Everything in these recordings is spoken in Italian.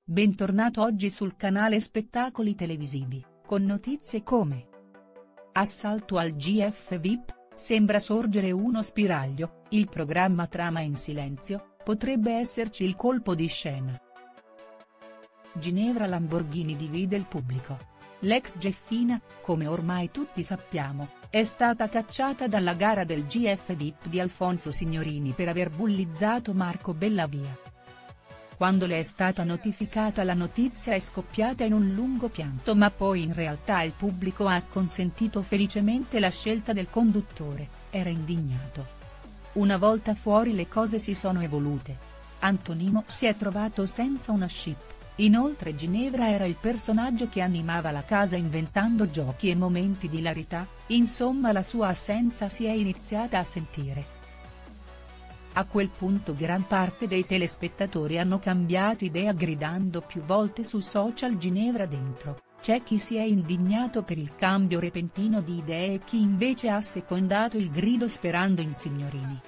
Bentornato oggi sul canale Spettacoli Televisivi, con notizie come: assalto al GF VIP, sembra sorgere uno spiraglio, il programma trama in silenzio, potrebbe esserci il colpo di scena. Ginevra Lamborghini divide il pubblico. L'ex Geffina, come ormai tutti sappiamo, è stata cacciata dalla gara del GF VIP di Alfonso Signorini per aver bullizzato Marco Bellavia. Quando le è stata notificata la notizia è scoppiata in un lungo pianto, ma poi in realtà il pubblico ha consentito felicemente la scelta del conduttore, era indignato. Una volta fuori le cose si sono evolute. Antonino si è trovato senza una ship, inoltre Ginevra era il personaggio che animava la casa inventando giochi e momenti di hilarità, insomma la sua assenza si è iniziata a sentire. A quel punto gran parte dei telespettatori hanno cambiato idea gridando più volte su social Ginevra dentro, c'è chi si è indignato per il cambio repentino di idee e chi invece ha assecondato il grido sperando in Signorini.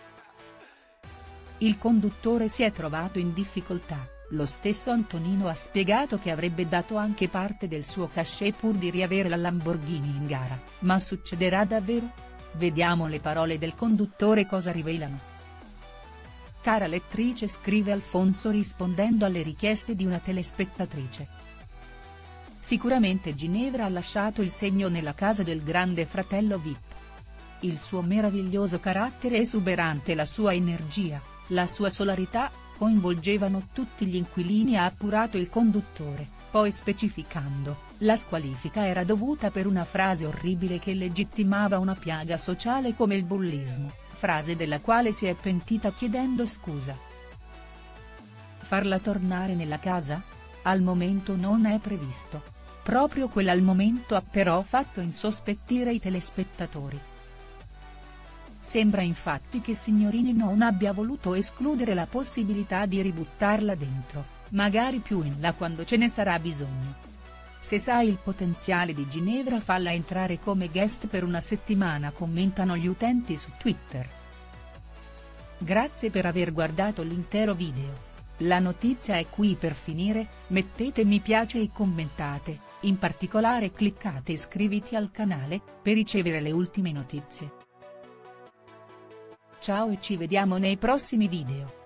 Il conduttore si è trovato in difficoltà, lo stesso Antonino ha spiegato che avrebbe dato anche parte del suo cachet pur di riavere la Lamborghini in gara, ma succederà davvero? Vediamo le parole del conduttore cosa rivelano. Cara lettrice, scrive Alfonso rispondendo alle richieste di una telespettatrice. Sicuramente Ginevra ha lasciato il segno nella casa del grande fratello VIP. Il suo meraviglioso carattere esuberante e la sua energia, la sua solarità, coinvolgevano tutti gli inquilini, ha appurato il conduttore, poi specificando, la squalifica era dovuta per una frase orribile che legittimava una piaga sociale come il bullismo, frase della quale si è pentita chiedendo scusa. Farla tornare nella casa? Al momento non è previsto. Proprio quella al momento ha però fatto insospettire i telespettatori. Sembra infatti che Signorini non abbia voluto escludere la possibilità di ributtarla dentro, magari più in là quando ce ne sarà bisogno. Se sai il potenziale di Ginevra falla entrare come guest per una settimana, commentano gli utenti su Twitter. Grazie per aver guardato l'intero video. La notizia è qui per finire, mettete mi piace e commentate, in particolare cliccate iscriviti al canale, per ricevere le ultime notizie. Ciao e ci vediamo nei prossimi video.